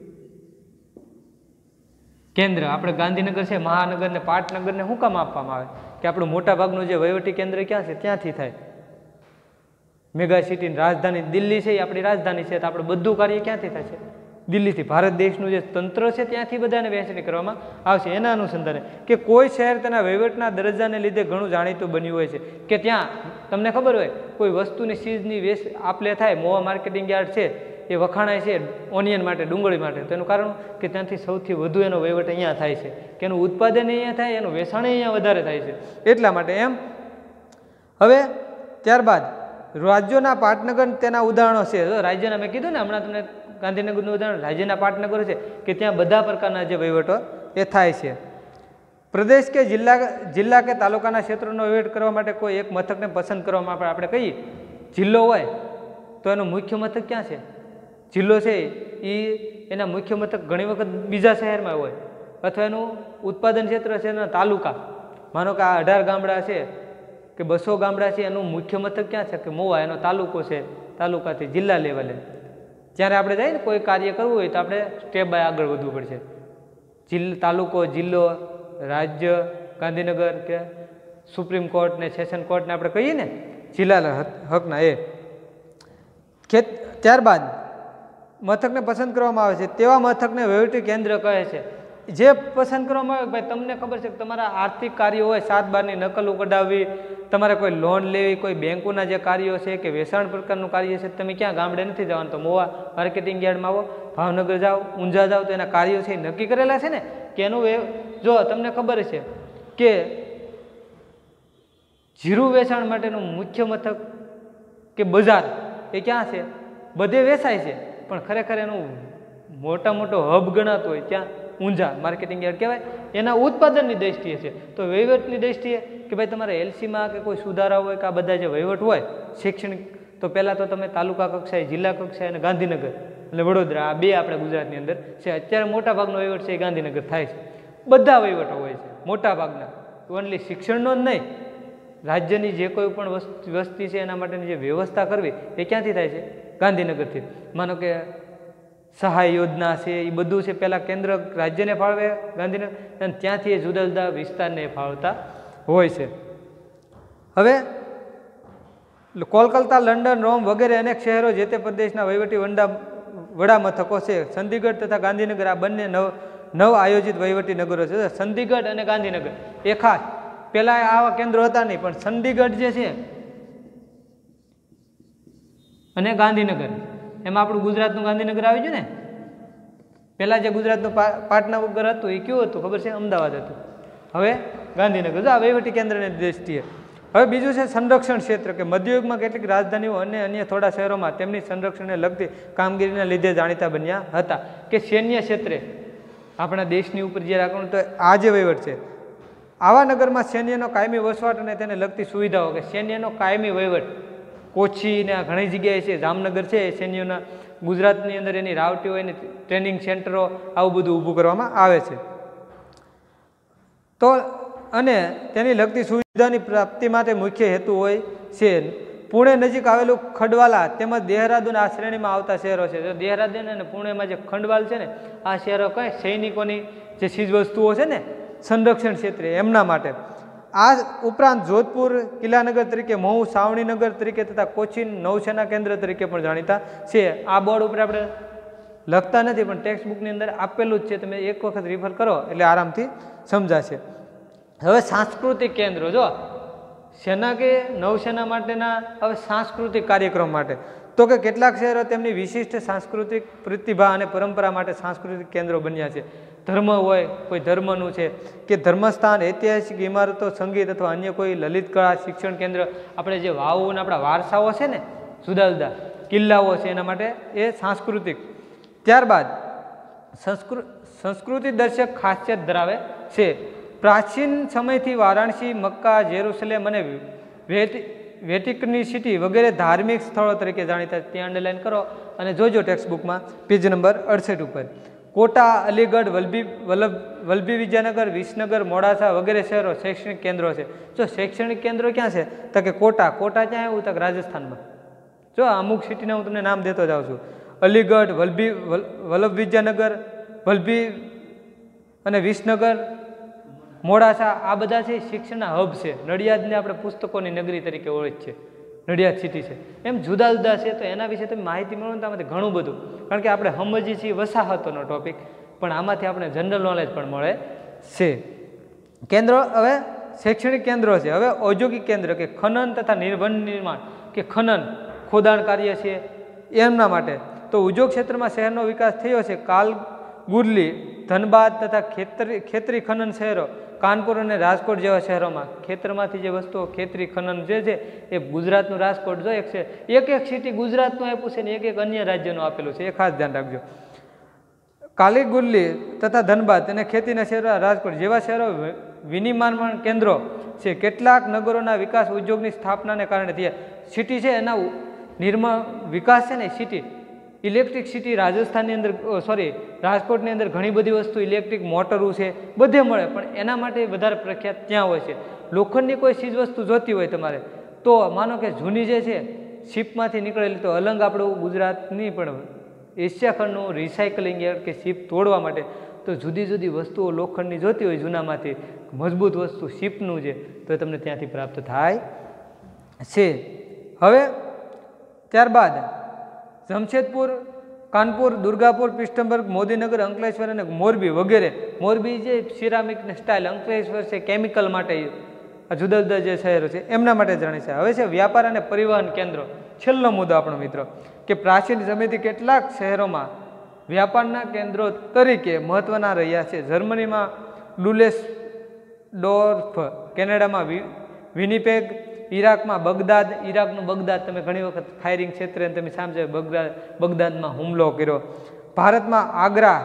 કેન્દ્ર આપણે ગાંધીનગર છે, મહાનગર ને પાટનગર ને શું કામ આપવામાં આવે કે આપણું મોટા ભાગનું જે વહીવટી કેન્દ્ર ક્યાં છે ત્યાંથી થાય. મેગા સિટી રાજધાની દિલ્હી છે, એ આપણી રાજધાની છે, તો આપણે બધું કાર્ય ક્યાંથી થાય છે? દિલ્હીથી. ભારત દેશનું જે તંત્ર છે ત્યાંથી બધાને વહેંચણી કરવામાં આવશે. એના અનુસંધાને કે કોઈ શહેર તેના વહીવટના દરજ્જાને લીધે ઘણું જાણીતું બન્યું હોય છે કે ત્યાં તમને ખબર હોય કોઈ વસ્તુની ચીજની વેચ આપલે થાય. મોવા માર્કેટિંગ યાર્ડ છે એ વખાણાય છે ઓનિયન માટે, ડુંગળી માટે. તો એનું કારણ કે ત્યાંથી સૌથી વધુ એનો વહીવટ અહીંયા થાય છે, કે એનું ઉત્પાદન અહીંયા થાય, એનું વેચાણ અહીંયા વધારે થાય છે, એટલા માટે એમ. હવે ત્યારબાદ રાજ્યોના પાટનગર તેના ઉદાહરણો છે. રાજ્યના મેં કીધું ને હમણાં તમને ગાંધીનગરનું ઉદાહરણ, રાજ્યના પાટનગરો છે કે ત્યાં બધા પ્રકારના જે વહીવટો એ થાય છે. પ્રદેશ કે જિલ્લા જિલ્લા કે તાલુકાના ક્ષેત્રોનો વહીવટ કરવા માટે કોઈ એક મથકને પસંદ કરવામાં આપણે આપણે કહીએ. જિલ્લો હોય તો એનું મુખ્ય મથક ક્યાં છે? જિલ્લો છે એ એના મુખ્ય મથક ઘણી વખત બીજા શહેરમાં હોય, અથવા એનું ઉત્પાદન ક્ષેત્ર છે એના તાલુકા. માનો કે આ અઢાર ગામડા છે કે બસો ગામડા છે, એનું મુખ્ય મથક ક્યાં છે કે મોવા, એનો તાલુકો છે, તાલુકાથી જિલ્લા લેવલે. જ્યારે આપણે જઈએ ને કોઈ કાર્ય કરવું હોય તો આપણે સ્ટેપ બાય આગળ વધવું પડશે. જિલ્લો, તાલુકો, જિલ્લો, રાજ્ય, ગાંધીનગર કે સુપ્રીમ કોર્ટ ને સેશન કોર્ટને આપણે કહીએ ને જિલ્લા હકના એ. ખેત ત્યારબાદ મથકને પસંદ કરવામાં આવે છે તેવા મથકને વહીવટી કેન્દ્ર કહે છે. જે પસંદ કરવામાં આવે ભાઈ તમને ખબર છે કે તમારા આર્થિક કાર્યો હોય, સાત બારની નકલો કઢાવવી, તમારે કોઈ લોન લેવી, કોઈ બેંકોના જે કાર્યો છે કે વેચાણ પ્રકારનું કાર્ય છે, તમે ક્યાં ગામડે નથી જવાનું, તો મોવા માર્કેટિંગ યાર્ડમાં આવો, ભાવનગર જાઓ, ઊંઝા જાઓ, તો એના કાર્યો છે એ નક્કી કરેલા છે ને કે એનું જો તમને ખબર છે કે જીરું વેચાણ માટેનું મુખ્ય મથક કે બજાર એ ક્યાં છે? બધે વેચાય છે, પણ ખરેખર એનું મોટા મોટો હબ ગણાતો હોય ત્યાં ઊંઝા માર્કેટિંગ યાર્ડ કહેવાય. એના ઉત્પાદનની દ્રષ્ટિએ છે. તો વહીવટની દ્રષ્ટિએ કે ભાઈ તમારે એલસીમાં કે કોઈ સુધારા હોય કે આ બધા જે વહીવટ હોય શૈક્ષણિક, તો પહેલાં તો તમે તાલુકા કક્ષાએ, જિલ્લા કક્ષાએ અને ગાંધીનગર એટલે વડોદરા, આ બે આપણે ગુજરાતની અંદર છે. અત્યારે મોટા ભાગનો વહીવટ છે એ ગાંધીનગર થાય છે. બધા વહીવટો હોય છે. મોટા ભાગના, ઓનલી શિક્ષણનો જ નહીં, રાજ્યની જે કોઈ પણ વસ્તી વસ્તી છે એના માટેની જે વ્યવસ્થા કરવી એ ક્યાંથી થાય છે? ગાંધીનગરથી. માનો કે સહાય યોજના છે એ બધું છે પહેલાં કેન્દ્ર રાજ્યને ફાળવે ગાંધીનગર, અને ત્યાંથી એ જુદા જુદા વિસ્તારને ફાળવતા હોય છે. હવે કોલકાતા, લંડન, રોમ વગેરે અનેક શહેરો જે તે પ્રદેશના વહીવટી વંડા વડા મથકો છે. ચંદીગઢ તથા ગાંધીનગર આ બંને નવ નવ આયોજિત વહીવટી નગરો છે. ચંદીગઢ અને ગાંધીનગર એ ખાસ, પહેલાં આવા કેન્દ્રો હતા નહીં, પણ ચંદીગઢ જે છે અને ગાંધીનગર, એમાં આપણું ગુજરાતનું ગાંધીનગર આવી ગયું ને. પહેલાં જે ગુજરાતનું પાટનગર હતું એ કયું હતું ખબર છે? અમદાવાદ હતું. હવે ગાંધીનગર. જો આ વહીવટી કેન્દ્રની દ્રષ્ટિએ. હવે બીજું છે સંરક્ષણ ક્ષેત્ર, કે મધ્યયુગમાં કેટલીક રાજધાનીઓ અને અન્ય થોડા શહેરોમાં તેમની સંરક્ષણને લગતી કામગીરીના લીધે જાણીતા બન્યા હતા. કે સૈન્ય ક્ષેત્રે આપણા દેશની ઉપર જે રાખવાનું, તો આ જે વહીવટ છે, આવા નગરમાં સૈન્યનો કાયમી વસવાટ અને તેને લગતી સુવિધાઓ, કે સૈન્યનો કાયમી વહીવટ કોચી ને ઘણી જગ્યાએ છે, જામનગર છે એ સૈન્યોના, ગુજરાતની અંદર એની રાવટીઓ, એની ટ્રેનિંગ સેન્ટરો, આવું બધું ઊભું કરવામાં આવે છે. તો અને તેની લગતી સુવિધાની પ્રાપ્તિ માટે મુખ્ય હેતુ હોય છે. પુણે નજીક આવેલું ખંડવાલા તેમજ દેહરાદૂન આ શ્રેણીમાં આવતા શહેરો છે. જો દેહરાદૂન અને પુણેમાં જે ખંડવાલ છે ને, આ શહેરો કઈ સૈનિકોની જે ચીજવસ્તુઓ છે ને સંરક્ષણ ક્ષેત્રે એમના માટે. આ ઉપરાંત જોધપુર કિલ્લાનગર તરીકે, મહુ સાવણીનગર તરીકે તથા કોચીન નૌસેના કેન્દ્ર તરીકે પણ જાણીતા છે. આ બોર્ડ ઉપર આપણે લખતા નથી, પણ ટેક્સ્ટ બુકની અંદર આપેલું જ છે. તમે એક વખત રિફર કરો એટલે આરામથી સમજાશે. હવે સાંસ્કૃતિક કેન્દ્રો, જો સેના કે નૌસેના માટેના હવે સાંસ્કૃતિક કાર્યક્રમ માટે, તો કે કેટલાક શહેરો તેમની વિશિષ્ટ સાંસ્કૃતિક પ્રતિભા અને પરંપરા માટે સાંસ્કૃતિક કેન્દ્રો બન્યા છે. ધર્મ હોય, કોઈ ધર્મનું છે કે ધર્મસ્થાન, ઐતિહાસિક ઇમારતો, સંગીત અથવા અન્ય કોઈ લલિત કળા, શિક્ષણ કેન્દ્ર, આપણે જે વાવો અને આપણા વારસાઓ છે ને, જુદા જુદા કિલ્લાઓ છે, એના માટે એ સાંસ્કૃતિક. ત્યારબાદ સંસ્કૃ સંસ્કૃતિ દર્શક ખાસિયત ધરાવે છે. પ્રાચીન સમયથી વારાણસી, મક્કા, જેરુસલેમ અને વેટિકનની સિટી વગેરે ધાર્મિક સ્થળો તરીકે જાણીતા. ત્યાં અંડરલાઈન કરો અને જોજો ટેક્સ્ટ બુકમાં પેજ નંબર અડસઠ ઉપર. કોટા, અલીગઢ, વલભી વલ્લભ વલ્લભી વિદ્યાનગર, વિસનગર, મોડાસા વગેરે શહેરો શૈક્ષણિક કેન્દ્રો છે. જો શૈક્ષણિક કેન્દ્રો ક્યાં છે? તો કે કોટા. કોટા ક્યાં આવ્યું? તો રાજસ્થાનમાં. જો અમુક સિટીના હું તમને નામ દેતો જાઉં છું. અલીગઢ, વલ્લભી વલ્લભ વિદ્યાનગર, વલ્લભી અને વિસનગર, મોડાસા, આ બધા છે શિક્ષણના હબ છે. નડિયાદને આપણે પુસ્તકોની નગરી તરીકે ઓળખ છે, નડિયાદ સિટી છે. એમ જુદા જુદા છે. તો એના વિશે તમે માહિતી મેળવો ને આમાંથી ઘણું બધું, કારણ કે આપણે સમજીએ છીએ વસાહતોનો ટોપિક, પણ આમાંથી આપણે જનરલ નોલેજ પણ મળે છે. કેન્દ્રો, હવે શૈક્ષણિક કેન્દ્રો છે. હવે ઔદ્યોગિક કેન્દ્ર, કે ખનન તથા નિર્ભન નિર્માણ, કે ખનન ખોદાણ કાર્ય છે એમના માટે. તો ઉદ્યોગ ક્ષેત્રમાં શહેરનો વિકાસ થયો છે. કાલગુરલી, ધનબાદ તથા ખેતરી ખેતરી ખનન શહેરો, કાનપુર અને રાજકોટ જેવા શહેરોમાં ખેતરમાંથી જે વસ્તુઓ, ખેતરી ખનન જે છે એ ગુજરાતનું રાજકોટ જો એક છે, એક એક સિટી ગુજરાતનું આપ્યું છે ને એક એક અન્ય રાજ્યનું આપેલું છે, એ ખાસ ધ્યાન રાખજો. કાલીગુરલી તથા ધનબાદ અને ખેતીના શહેરો રાજકોટ જેવા શહેરો વિનિર્માણ કેન્દ્રો છે. કેટલાક નગરોના વિકાસ ઉદ્યોગની સ્થાપનાને કારણે થયા. સિટી છે એના નિર્માણ વિકાસ છે ને સિટી, ઇલેક્ટ્રિક સિટી રાજસ્થાનની અંદર, સોરી રાજકોટની અંદર ઘણી બધી વસ્તુ ઇલેક્ટ્રિક મોટરો છે, બધે મળે, પણ એના માટે વધારે પ્રખ્યાત ત્યાં હોય છે. લોખંડની કોઈ ચીજ વસ્તુ જોતી હોય તમારે, તો માનો કે જૂની જે છે શિપમાંથી નીકળેલી, તો અલંગ આપણું ગુજરાતની પણ એશિયા ખંડનું રિસાયકલિંગ કે શિપ તોડવા માટે, તો જુદી જુદી વસ્તુઓ લોખંડની જોતી હોય જૂનામાંથી, મજબૂત વસ્તુ શિપનું છે, તો તમને ત્યાંથી પ્રાપ્ત થાય છે. હવે ત્યારબાદ જમશેદપુર, કાનપુર, દુર્ગાપુર, પિસ્ટમબર્ગ, મોદીનગર, અંકલેશ્વર અને મોરબી વગેરે. મોરબી જે સિરામિકની સ્ટાઇલ, અંકલેશ્વર છે કેમિકલ માટે, આ જુદા જુદા જે શહેરો છે એમના માટે જાણે છે. હવે છે વ્યાપાર અને પરિવહન કેન્દ્રો. છેલ્લો મુદ્દો આપણો મિત્રો, કે પ્રાચીન સમયથી કેટલાક શહેરોમાં વ્યાપારના કેન્દ્રો તરીકે મહત્વના રહ્યા છે. જર્મનીમાં લુલેસડોર્ફ, કેનેડામાં વિનિપેગ, ઈરાકમાં બગદાદ, ઈરાકનું બગદાદ તમે ઘણી વખત ફાયરિંગ ક્ષેત્રે તમે સાંભળે, બગદાદ બગદાદમાં હુમલો કર્યો. ભારતમાં આગ્રા,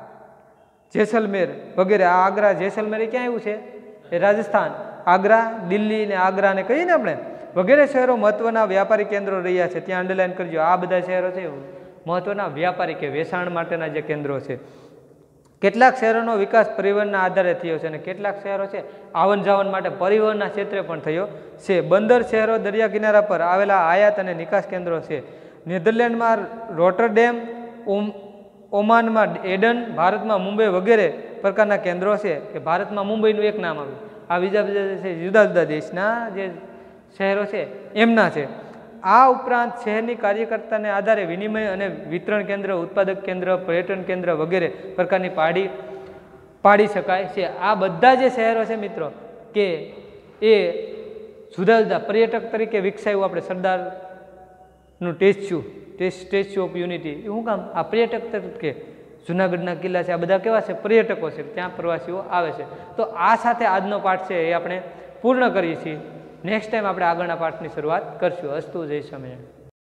જેસલમેર વગેરે. આ આગ્રા જેસલમેર એ ક્યાં આવ્યું છે? એ રાજસ્થાન. આગ્રા, દિલ્હી ને આગ્રા ને કહીએ ને આપણે, વગેરે શહેરો મહત્વના વ્યાપારી કેન્દ્રો રહ્યા છે. ત્યાં અંડરલાઈન કરજો. આ બધા શહેરો છે મહત્વના વ્યાપારી કે વેચાણ માટેના જે કેન્દ્રો છે. કેટલાક શહેરોનો વિકાસ પરિવહનના આધારે થયો છે અને કેટલાક શહેરો છે આવન જાવન માટે પરિવહનના ક્ષેત્રે પણ થયો છે. બંદર શહેરો દરિયા કિનારા પર આવેલા આયાત અને નિકાસ કેન્દ્રો છે. નેધરલેન્ડમાં રોટરડેમ, ઓમ ઓમાનમાં એડન, ભારતમાં મુંબઈ વગેરે પ્રકારના કેન્દ્રો છે. કે ભારતમાં મુંબઈનું એક નામ આવ્યું. આ બીજા બીજા છે જુદા જુદા દેશના જે શહેરો છે એમના છે. આ ઉપરાંત શહેરની કાર્યકર્તાને આધારે વિનિમય અને વિતરણ કેન્દ્ર, ઉત્પાદક કેન્દ્ર, પર્યટન કેન્દ્ર વગેરે પ્રકારની પાડી પાડી શકાય છે. આ બધા જે શહેરો છે મિત્રો કે એ જુદા જુદા પર્યટક તરીકે વિકસાયું. આપણે સરદારનું સ્ટેચ્યુ સ્ટેચ્યુ ઓફ યુનિટી એ શું કામ? આ પર્યટક તરીકે. જુનાગઢના કિલ્લા છે, આ બધા કેવા છે? પર્યટકો છે, ત્યાં પ્રવાસીઓ આવે છે. તો આ સાથે આજનો પાઠ છે એ આપણે પૂર્ણ કરીએ છીએ. નેક્સ્ટ ટાઈમ આપણે આગળના પાઠની શરૂઆત કરશું. અસ્તુ, જય સ્વામિનારાયણ.